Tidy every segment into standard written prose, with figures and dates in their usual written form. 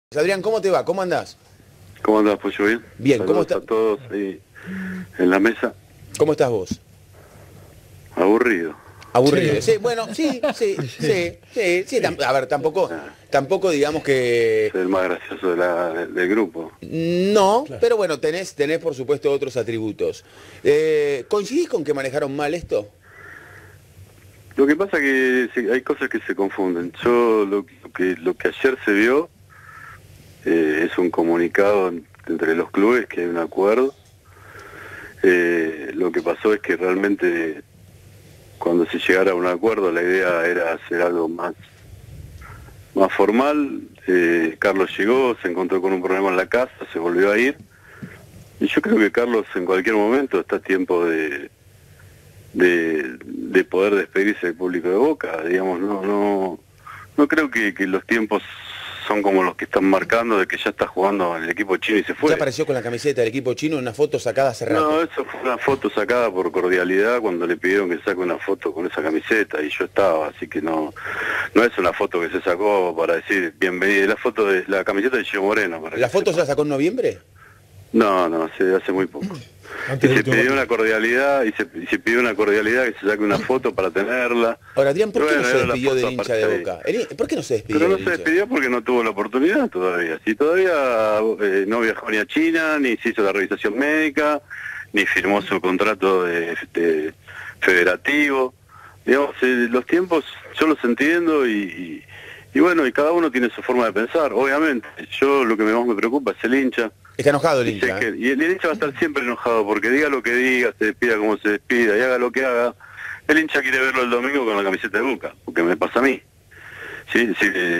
Adrián, ¿cómo te va? ¿Cómo andás? ¿Cómo andás, Pollo? ¿Bien? Bien, Saludos ¿cómo está? a todos ahí en la mesa. ¿Cómo estás vos? Aburrido. Aburrido. Sí. Sí, bueno, sí. A ver, Ah, tampoco digamos que... Soy el más gracioso del grupo. No, Claro. pero bueno, tenés por supuesto otros atributos. ¿Coincidís con que manejaron mal esto? Lo que pasa que sí, hay cosas que se confunden. Lo que ayer se vio es un comunicado entre los clubes que hay un acuerdo. Lo que pasó es que realmente cuando se llegara a un acuerdo la idea era hacer algo más formal. Carlos llegó, se encontró con un problema en la casa, se volvió a ir. Y yo creo que Carlos en cualquier momento está a tiempo de poder despedirse del público de Boca. Digamos, no creo que los tiempos son como los que están marcando de que ya está jugando en el equipo chino y se fue. Ya apareció con la camiseta del equipo chino en una foto sacada hace rato. No, eso fue una foto sacada por cordialidad cuando le pidieron que saque una foto con esa camiseta y yo estaba, así que no es una foto que se sacó para decir bienvenido. La foto de la camiseta de Gio Moreno. ¿La foto se la sacó en noviembre? No, hace muy poco. Y Antes del se último pidió una partido. cordialidad y se pidió una cordialidad que se saque una foto para tenerla. Ahora, Adrián, ¿por qué Bueno, no se era la despidió foto del hincha de aparte Boca? ¿Por qué no se despidió Pero no del se hincha? despidió porque no tuvo la oportunidad todavía. Si todavía no viajó ni a China, ni se hizo la revisación médica, ni firmó su contrato de federativo. Digamos, los tiempos yo los entiendo y bueno, y cada uno tiene su forma de pensar. Obviamente, yo lo que más me preocupa es el hincha. Está enojado el Y sé hincha. que- y el hincha va a estar siempre enojado porque diga lo que diga, se despida como se despida y haga lo que haga. El hincha quiere verlo el domingo con la camiseta de Boca, porque me pasa a mí. Sí,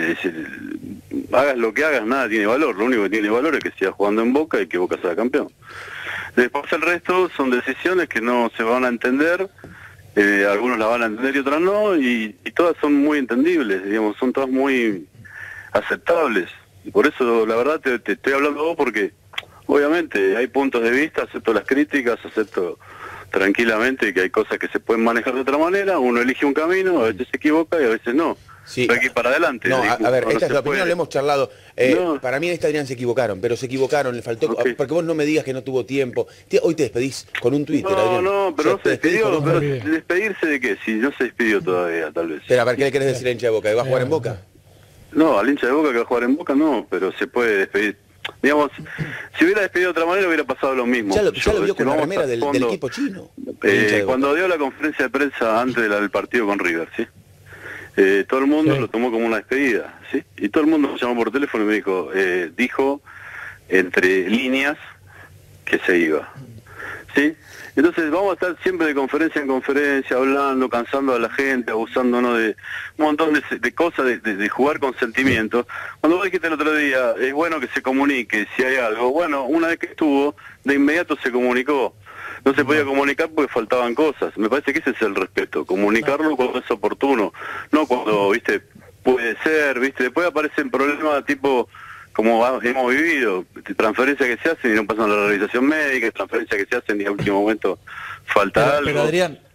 hagas lo que hagas, nada tiene valor. Lo único que tiene valor es que siga jugando en Boca y que Boca sea campeón. Después el resto son decisiones que no se van a entender. Algunos la van a entender y otras no, y todas son muy entendibles, digamos, son todas muy aceptables. Y por eso, la verdad, te estoy hablando a vos porque, obviamente, hay puntos de vista, acepto las críticas, acepto tranquilamente que hay cosas que se pueden manejar de otra manera, uno elige un camino, a veces se equivoca y a veces no. Sí. Pero hay que ir para adelante. No, a ver, No esta es se la opinión, puede. la hemos charlado. No. Para mí en esta, Adrián, se equivocaron, pero se equivocaron, le faltó... Ok. Porque vos no me digas que no tuvo tiempo. Hoy te despedís con un Twitter, No, Adrián. no, pero Ya no te se despedís con despidió, un- pero ¿despedirse de qué? Si no se despidió todavía, tal vez. Pero a ver, ¿qué le querés decir al hincha de Boca? ¿Que va a jugar en Boca? No, al hincha de Boca que va a jugar en Boca no, pero se puede despedir. Digamos, si hubiera despedido de otra manera hubiera pasado lo mismo. Ya lo vio con la vamos remera a del fondo. equipo chino. El hincha de Boca. Cuando dio la conferencia de prensa antes del partido con River, ¿sí? Todo el mundo Sí. lo tomó como una despedida, ¿sí? Y todo el mundo me llamó por teléfono y me dijo entre líneas que se iba, ¿sí? Entonces vamos a estar siempre de conferencia en conferencia, hablando, cansando a la gente, abusándonos de un montón de cosas, de jugar con sentimientos. Cuando vos dijiste el otro día, es bueno que se comunique si hay algo. Bueno, una vez que estuvo, de inmediato se comunicó. No se podía comunicar porque faltaban cosas. Me parece que ese es el respeto, comunicarlo cuando es oportuno, no cuando, viste, puede ser, viste, después aparecen problemas tipo como hemos vivido, transferencias que se hacen y no pasan la realización médica, transferencias que se hacen y a último momento falta algo. Pero Adrián,